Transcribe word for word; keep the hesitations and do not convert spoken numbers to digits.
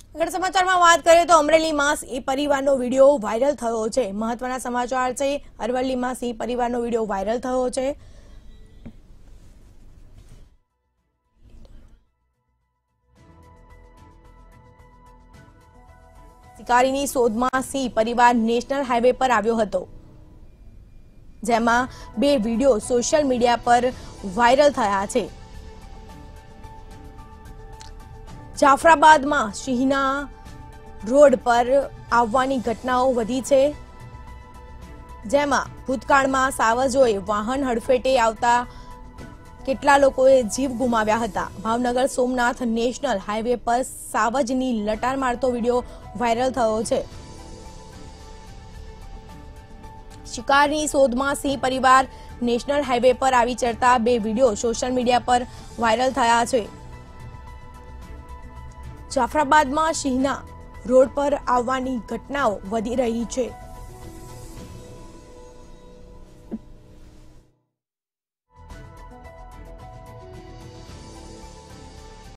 આગળ સમાચારમાં વાત કરીએ તો અમરેલીમાં સિંહ પરિવારનો વિડીયો વાયરલ થયો છે। મહત્વના સમાચાર છે, અરવલ્લીમાં સિંહ પરિવારનો વિડીયો વાયરલ થયો છે। શિકારીની શોધમાં સિંહ પરિવાર નેશનલ હાઈવે પર આવ્યો હતો, જેમાં બે વિડીયો સોશિયલ મીડિયા પર વાયરલ થયા છે। જાફરાબાદમાં સિંહના રોડ પર આવવાની ઘટનાઓ વધી છે, જેમાં ભૂતકાળમાં સાવજોએ વાહન હડફેટે આવતા કેટલા લોકોએ જીવ ગુમાવ્યા હતા। ભાવનગર સોમનાથ નેશનલ હાઈવે પર સાવજની લટાર મારતો વિડીયો વાયરલ થયો છે। શિકારની શોધમાં સિંહ પરિવાર નેશનલ હાઈવે પર આવી ચડતા બે વિડીયો સોશિયલ મીડિયા પર વાયરલ થયા છે। જાફરાબાદમાં સિંહના રોડ પર આવવાની ઘટનાઓ વધી રહી છે।